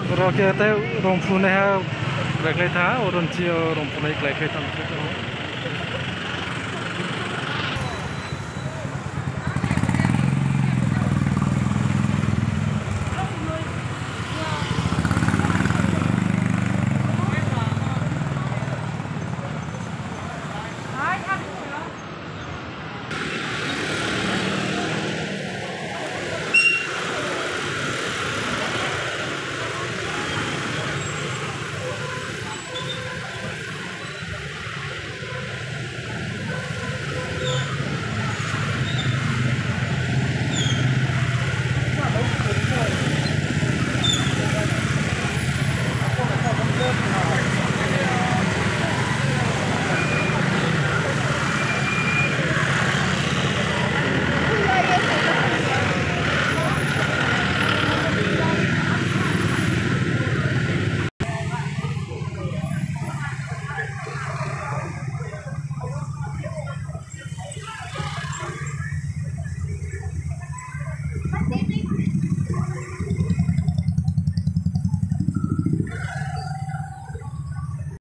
rồi kia tới rồng phun này ha lại cái thá ở rồng chiều rồng phun này lại cái thằng